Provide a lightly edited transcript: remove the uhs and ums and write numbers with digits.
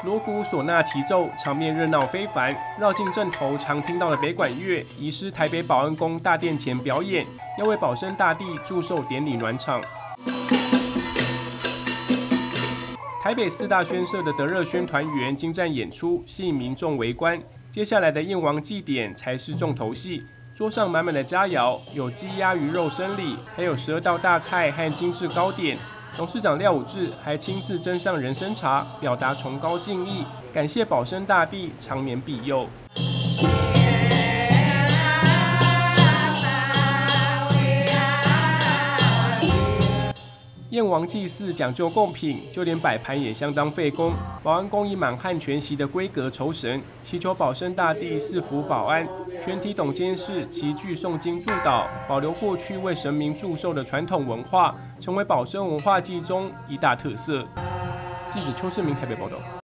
锣鼓唢呐齐奏，场面热闹非凡。绕境阵头常听到的北管乐，移师台北保安宫大殿前表演，要为保生大帝祝寿典礼暖场。台北四大宣社的德热宣团员精湛演出，吸引民众围观。接下来的燕王祭典才是重头戏。 桌上满满的佳肴，有鸡鸭鱼肉生礼，还有12道大菜和精致糕点。董事长廖武志还亲自斟上人参茶，表达崇高敬意，感谢保生大帝长年庇佑。燕王祭祀讲究贡品，就连摆盘也相当费工。保安宫以满汉全席的规格酬神，祈求保生大帝赐福保安。全体董监事齐聚诵经祝祷，保留过去为神明祝寿的传统文化，成为保生文化祭中一大特色。记者邱世明台北报道。